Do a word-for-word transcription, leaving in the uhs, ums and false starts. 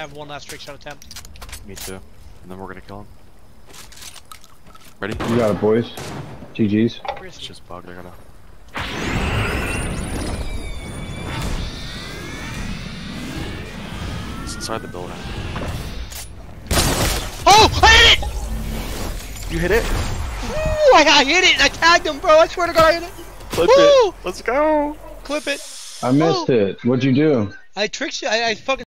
have one last trick shot attempt. Me too. And then we're gonna kill him. Ready? You got it, boys. G G's. Where is It's he? just bugged. I gotta. It's inside the building. Oh! I hit it! You hit it? Ooh, I, I hit it! I tagged him, bro! I swear to God, I hit it! Clip Woo! it! Let's go! Clip it! I missed Woo! it. What'd you do? I tricked you. I, I fucking.